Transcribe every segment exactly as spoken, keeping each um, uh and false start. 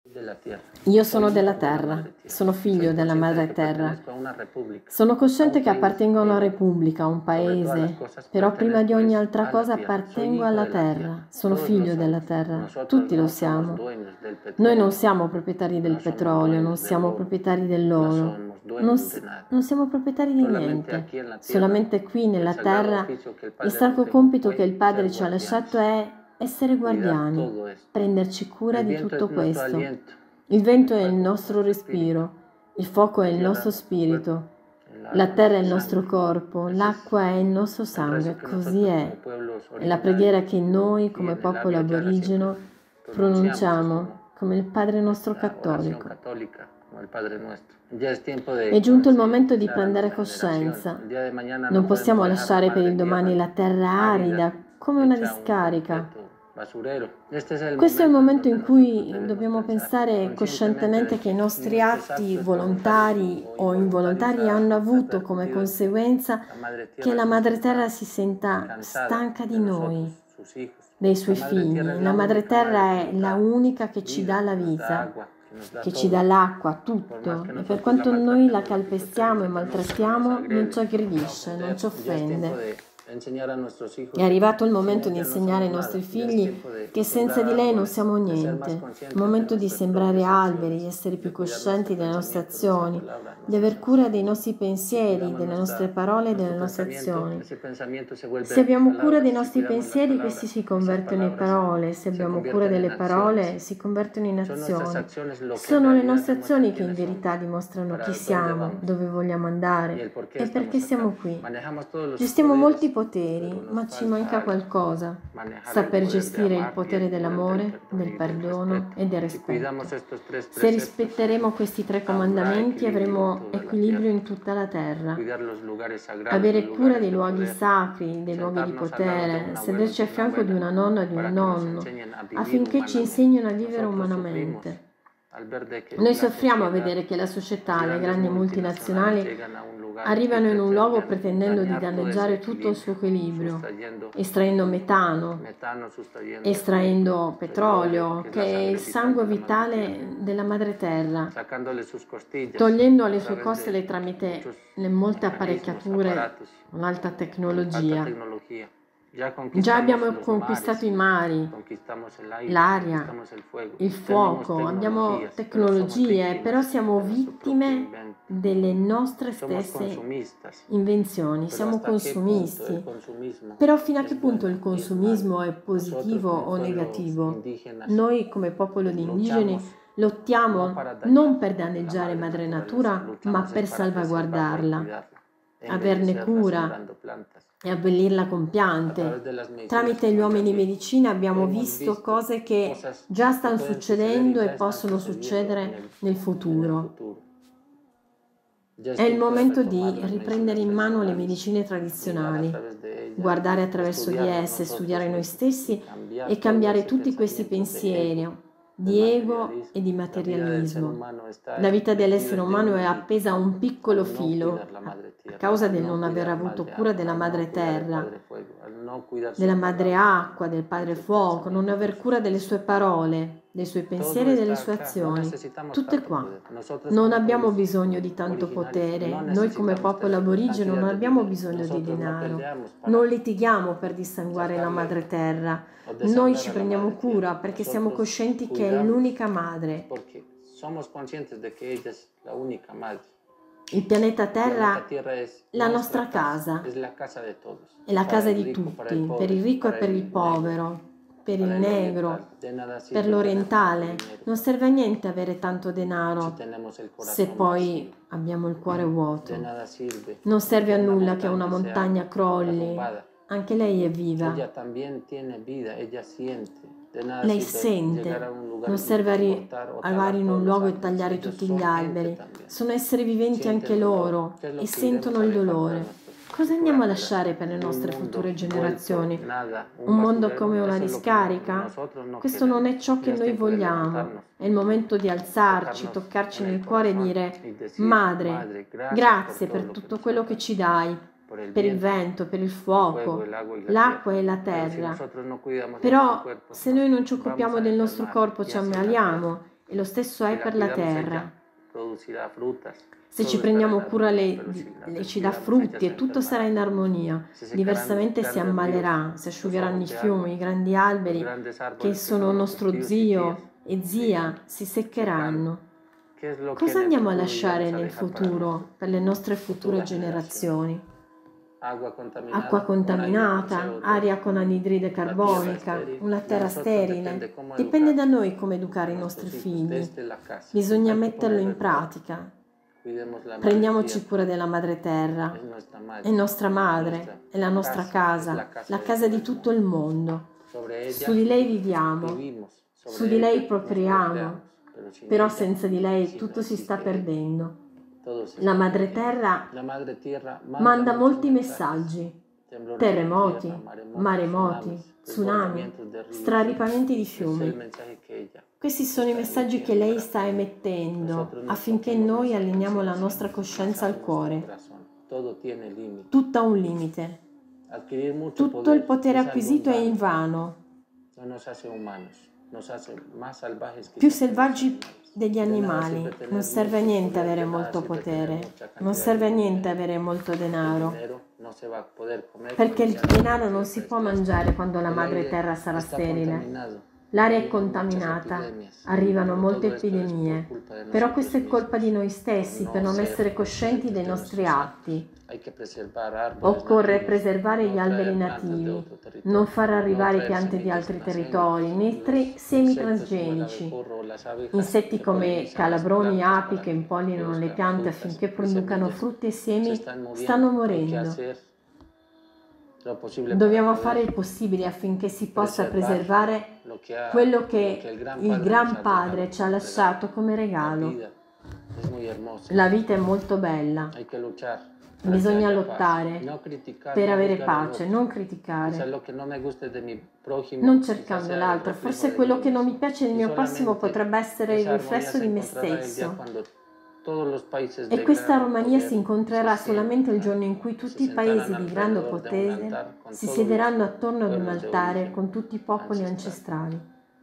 Io sono della terra, sono figlio della madre terra. Sono cosciente che appartengo a una repubblica, a un paese, però prima di ogni altra cosa appartengo alla terra, sono figlio della terra. Tutti lo siamo. Noi non siamo proprietari del petrolio, non siamo proprietari dell'oro, non, non siamo proprietari di niente. Solamente qui nella terra il sacro compito che il Padre ci ha lasciato è essere guardiani, prenderci cura di tutto questo. Il vento è il nostro respiro, il fuoco è il nostro spirito, la terra è il nostro corpo, l'acqua è il nostro sangue, così è. È la preghiera che noi, come popolo aborigeno, pronunciamo come il Padre nostro cattolico. È giunto il momento di prendere coscienza. Non possiamo lasciare per il domani la terra arida come una discarica. Questo è il momento in cui dobbiamo pensare coscientemente che i nostri atti volontari o involontari hanno avuto come conseguenza che la Madre Terra si senta stanca di noi, dei suoi figli. La Madre Terra è la unica che ci dà la vita, che ci dà l'acqua, tutto, e per quanto noi la calpestiamo e maltrattiamo non ci aggredisce, non ci offende. È arrivato il momento di insegnare ai nostri figli che senza di lei non siamo niente. È il momento di sembrare alberi, di essere più coscienti delle nostre azioni, di aver cura dei nostri pensieri, delle nostre parole e delle nostre azioni. Se abbiamo cura dei nostri pensieri, questi si convertono in parole. Se abbiamo cura delle parole, si convertono in azioni. Sono le nostre azioni che in verità dimostrano chi siamo, dove vogliamo andare e perché siamo qui. Gestiamo molti poteri, ma ci manca qualcosa: saper gestire il potere dell'amore, del perdono e del rispetto. Se rispetteremo questi tre comandamenti avremo equilibrio in tutta la terra. Avere cura dei luoghi sacri, dei luoghi di potere, sederci a fianco di una nonna o di un nonno, affinché ci insegnino a vivere umanamente. Noi soffriamo a vedere che la società, le grandi multinazionali, arrivano in un luogo pretendendo di danneggiare tutto il suo equilibrio, estraendo metano, estraendo petrolio, che è il sangue vitale della madre terra, togliendo alle sue costole tramite le molte apparecchiature, un'alta tecnologia. Già abbiamo conquistato i mari, l'aria, il fuoco, abbiamo tecnologie, però siamo vittime delle nostre stesse invenzioni, siamo consumisti. Però fino a che punto il consumismo è positivo o negativo? Noi come popolo di indigeni lottiamo non per danneggiare madre natura, ma per salvaguardarla, averne cura e abbellirla con piante. Tramite gli uomini di medicina abbiamo visto cose che già stanno succedendo e possono succedere nel futuro. È il momento di riprendere in mano le medicine tradizionali, guardare attraverso di esse, studiare noi stessi e cambiare tutti questi pensieri di ego e di materialismo. La vita dell'essere umano è appesa a un piccolo filo a causa del non aver avuto cura della madre terra, della madre acqua, del padre fuoco, non aver cura delle sue parole, dei suoi pensieri e delle sue azioni. Tutte qua. Non abbiamo bisogno di tanto potere. Noi come popolo aborigeno non abbiamo bisogno di denaro. Non litighiamo per dissanguare la madre terra. Noi ci prendiamo cura perché siamo coscienti che è l'unica madre. Il pianeta Terra è la nostra casa, è la casa di tutti, per il ricco e per il povero, per il negro, per l'orientale. Non serve a niente avere tanto denaro se poi abbiamo il cuore vuoto. Non serve a nulla che una montagna crolli, anche lei è viva. Lei sente, non serve arrivare in un luogo e tagliare tutti gli alberi. Sono esseri viventi anche loro e sentono il dolore. Cosa andiamo a lasciare per le nostre future generazioni? Un mondo come una discarica? Questo non è ciò che noi vogliamo. È il momento di alzarci, toccarci nel cuore e dire: Madre, grazie per tutto quello che ci dai, per il vento, per il fuoco, l'acqua e la terra. Però se noi non ci occupiamo del nostro corpo ci ammaliamo e lo stesso è per la terra. Se ci prendiamo cura le, le ci dà frutti e tutto sarà in armonia, diversamente si ammalerà, si asciugheranno i fiumi, i grandi alberi che sono nostro zio e zia si seccheranno. Cosa andiamo a lasciare nel futuro per le nostre future generazioni? Acqua contaminata, aria con anidride carbonica, una terra sterile. Dipende da noi come educare i nostri figli. Bisogna metterlo in pratica. Prendiamoci cura della madre terra. È nostra madre, è la nostra casa, la casa di tutto il mondo. Su di lei viviamo, su di lei procreiamo, però senza di lei tutto si sta perdendo. La madre terra manda molti messaggi, terremoti, maremoti, tsunami, straripamenti di fiumi. Questi sono i messaggi che lei sta emettendo affinché noi alliniamo la nostra coscienza al cuore. Tutto ha un limite. Tutto il potere acquisito è invano. Più selvaggi degli animali. Non serve a niente avere molto potere, non serve a niente avere molto denaro, perché il denaro non si può mangiare quando la madre terra sarà sterile. L'aria è contaminata, arrivano molte epidemie, però questo è colpa di noi stessi per non essere coscienti dei nostri atti. Occorre preservare gli alberi nativi, non far arrivare piante di altri territori, né semi transgenici. Insetti come calabroni e api che impollinano le piante affinché producano frutti e semi stanno morendo. Dobbiamo fare il possibile affinché si possa preservare quello che il Gran Padre ci ha lasciato come regalo. La vita è molto bella. Bisogna lottare per avere pace, non criticare, non cercando l'altro. Forse quello che non mi piace del mio prossimo potrebbe essere il riflesso di me stesso. E questa armonia si incontrerà solamente il giorno in cui tutti i paesi di grande potere si siederanno attorno ad un altare con tutti i popoli ancestrali.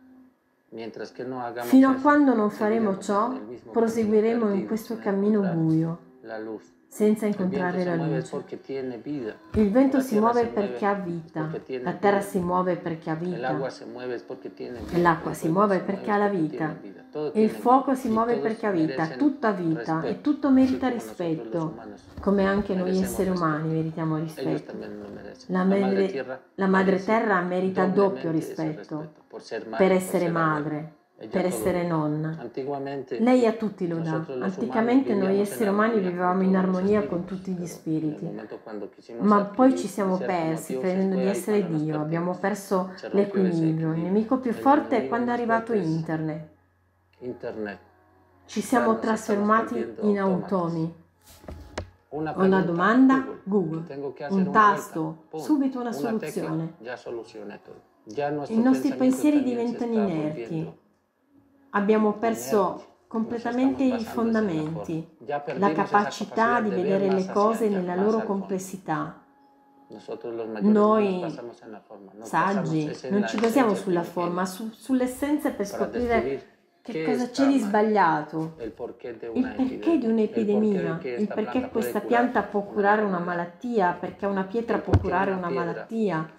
Fino a quando non faremo ciò, proseguiremo in questo cammino buio, senza incontrare la luce. Il vento si muove perché ha vita, la terra si muove perché ha vita, l'acqua si muove perché ha la vita, il fuoco si muove perché ha vita, tutto ha vita e tutto merita rispetto, come anche noi esseri umani meritiamo rispetto. La madre, la madre terra merita doppio rispetto, per essere madre, per essere nonna. Lei a tutti lo dà. Anticamente noi esseri umani vivevamo in armonia con tutti gli spiriti, ma poi ci siamo persi credendo di essere Dio, abbiamo perso l'equilibrio. Il nemico più forte è quando è arrivato internet. Ci siamo trasformati in automi. Una domanda? Google. Un tasto? Subito una soluzione. I nostri pensieri diventano inerti. Abbiamo perso completamente i fondamenti, la capacità di vedere le cose nella loro complessità. Noi, saggi, non ci basiamo sulla forma, su, sull'essenza per scoprire che cosa c'è di sbagliato, il perché di un'epidemia, il perché questa pianta può curare una malattia, perché una pietra può curare una malattia.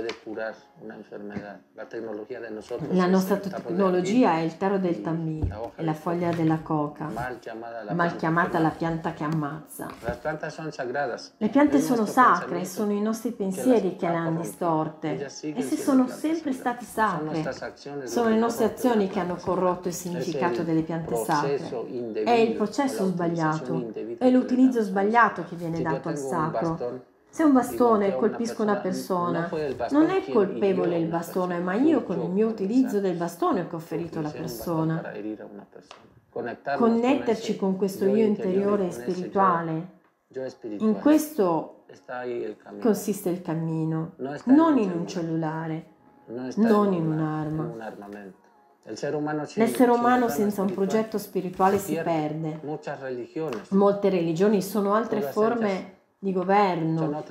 La nostra tecnologia è il taro del tambì, è la foglia della coca, mal chiamata la pianta che ammazza. Le piante sono sacre, sono i nostri pensieri che le hanno distorte. Esse sono sempre state sacre. Sono le nostre azioni che hanno corrotto il significato delle piante sacre. È il processo sbagliato, è l'utilizzo sbagliato che viene dato al sacro. Se un bastone colpisco una persona, non è colpevole il bastone, ma io con il mio utilizzo del bastone che ho ferito la persona. Connetterci con questo io interiore e spirituale, in questo consiste il cammino, non in un cellulare, non in un'arma. L'essere umano senza un progetto spirituale si perde. Molte religioni sono altre forme di governo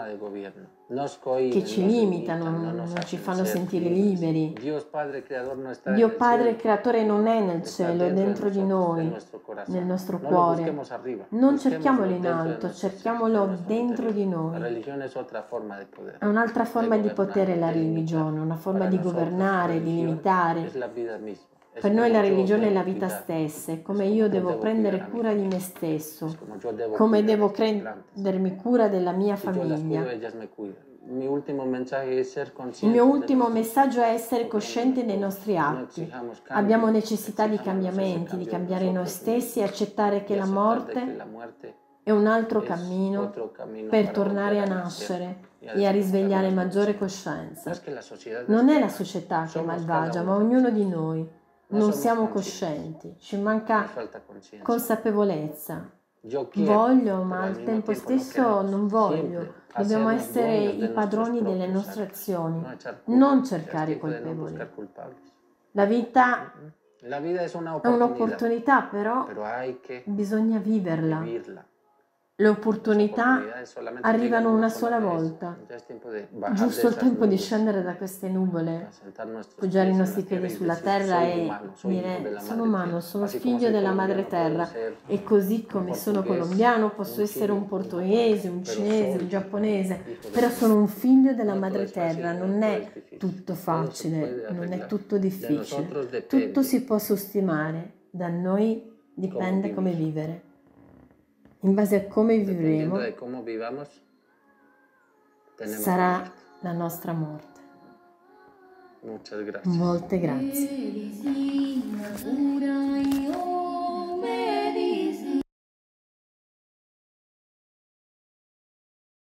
che ci limitano, non ci fanno sentire liberi. Dio Padre Creatore non è nel cielo, è dentro di noi, nel nostro cuore. Non cerchiamolo in alto, cerchiamolo dentro di noi. È un'altra forma di potere la religione, una forma di governare, di limitare. Per noi la religione è la vita stessa, è come io devo prendere cura di me stesso, come devo prendermi cura della mia famiglia. Il mio ultimo messaggio è essere coscienti dei nostri atti. Abbiamo necessità di cambiamenti, di cambiare noi stessi e accettare che la morte è un altro cammino per tornare a nascere e a risvegliare maggiore coscienza. Non è la società che è malvagia, ma ognuno di noi. Non siamo coscienti, ci manca consapevolezza. Voglio, ma al tempo stesso non voglio. Dobbiamo essere i padroni delle nostre azioni, non cercare i colpevoli. La vita è un'opportunità, però bisogna viverla. Le opportunità arrivano una sola volta. Giusto il tempo di scendere da queste nuvole, poggiare i nostri piedi sulla terra e dire: sono umano, sono figlio della madre terra e così come sono colombiano posso essere un portoghese, un cinese, un giapponese, però sono un figlio della madre terra. Non è tutto facile, non è tutto difficile, tutto si può sostenere, da noi dipende come vivere. In base a come vivremo, sarà la nostra morte. Molte grazie.